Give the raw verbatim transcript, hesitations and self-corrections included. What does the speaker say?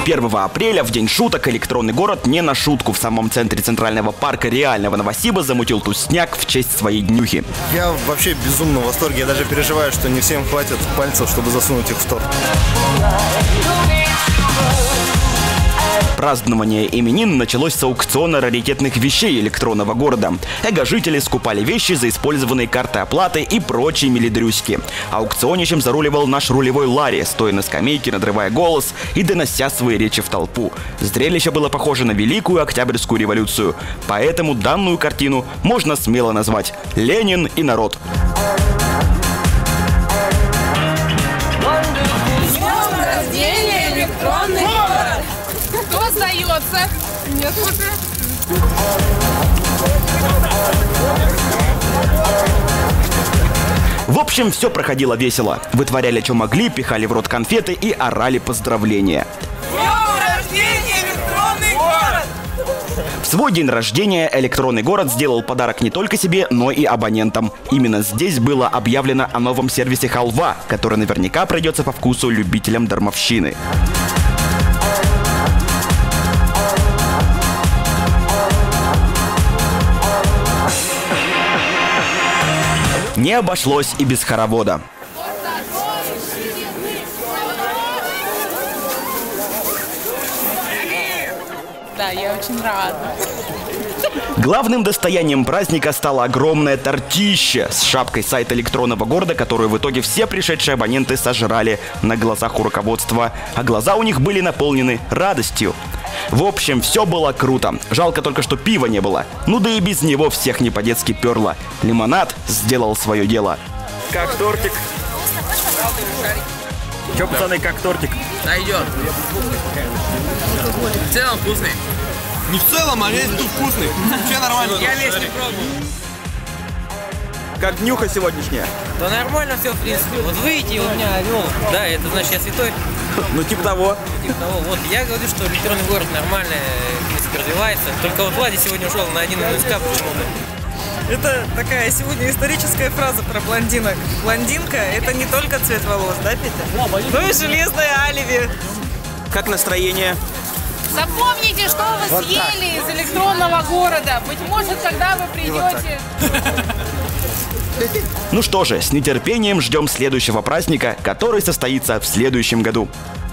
первого апреля, в день шуток, электронный город не на шутку в самом центре центрального парка реального Новосиба замутил тусняк в честь своей днюхи. Я вообще безумно в восторге. Я даже переживаю, что не всем хватит пальцев, чтобы засунуть их в торт. Празднование именин началось с аукциона раритетных вещей электронного города. Эго-жители скупали вещи за использованные карты оплаты и прочие милидрюськи. Аукционищем заруливал наш рулевой Ларри, стоя на скамейке, надрывая голос и донося свои речи в толпу. Зрелище было похоже на Великую Октябрьскую революцию. Поэтому данную картину можно смело назвать «Ленин и народ». Электронный город. Кто сдается? Нет, уже. В общем, все проходило весело. Вытворяли, что могли, пихали в рот конфеты и орали поздравления. С днем рождения, электронный город! В свой день рождения электронный город сделал подарок не только себе, но и абонентам. Именно здесь было объявлено о новом сервисе «Халва», который наверняка пройдется по вкусу любителям дармовщины. Не обошлось и без хоровода. Да, я очень рада. Главным достоянием праздника стало огромное тортище с шапкой сайта электронного города, которую в итоге все пришедшие абоненты сожрали на глазах у руководства, а глаза у них были наполнены радостью. В общем, все было круто. Жалко только, что пива не было. Ну да и без него всех не по-детски перло. Лимонад сделал свое дело. Как тортик? Че, пацаны, как тортик? Найдет. В целом вкусный. Не в целом, а весь тут вкусный. Вообще нормально. Я весь не пробовал. Как днюха сегодняшняя? Да нормально все, в принципе. Вот выйти, у меня орел. Да, это значит я святой. Ну типа того. Типа того. Вот я говорю, что электронный город нормально, в принципе, развивается. Только вот Влади сегодня ушел на один из ка почему-то. Это такая сегодня историческая фраза про блондинок. Блондинка – это не только цвет волос, да, Петя? Ну и железное алиби. Как настроение? Запомните, что вы Вот съели так. из электронного города. Быть может, когда вы придете... Ну что же, с нетерпением ждем следующего праздника, который состоится в следующем году.